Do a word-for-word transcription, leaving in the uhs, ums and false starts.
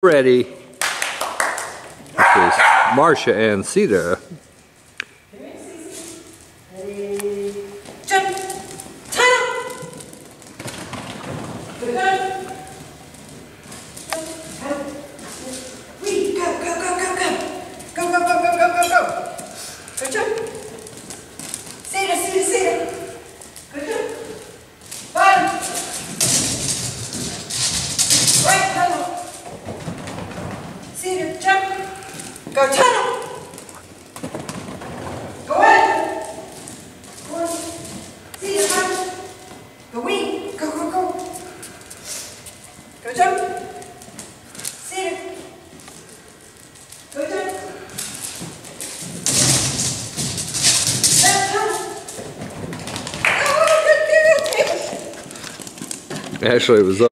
ready. This is Marcia and Cedar. Jump! Turn! Good. Wee! Go, go, go, go, go! Go, go, go, go, go, go, go! Good job! Cedar, Cedar, Cedar! Good job! Bottom! Right, tunnel! Cedar, jump! Go tunnel! Go in! Go on! Cedar, tunnel! Go wing! Go, go, go! Go jump! Cedar! Go jump! Left tunnel! Oh, good, good, good! Actually, it was